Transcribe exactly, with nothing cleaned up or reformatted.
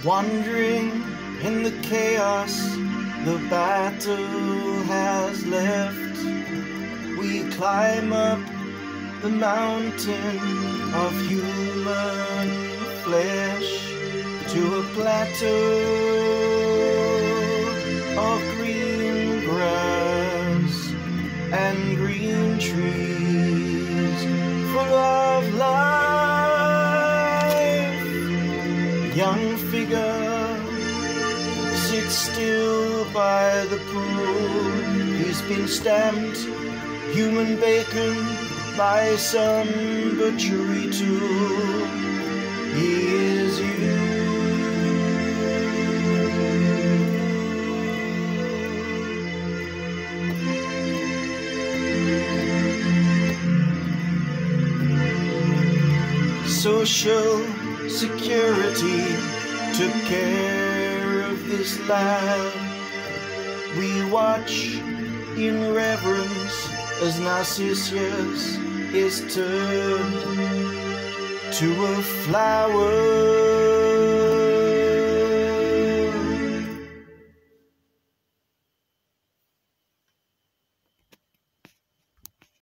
Wandering in the chaos the battle has left, we climb up the mountain of human flesh to a plateau of green grass and green trees full of life. A young figure sits still by the pool. He's been stamped human bacon by some butchery tool. He is you. Social security took care of this lad. We watch in reverence as Narcissus is turned to a flower.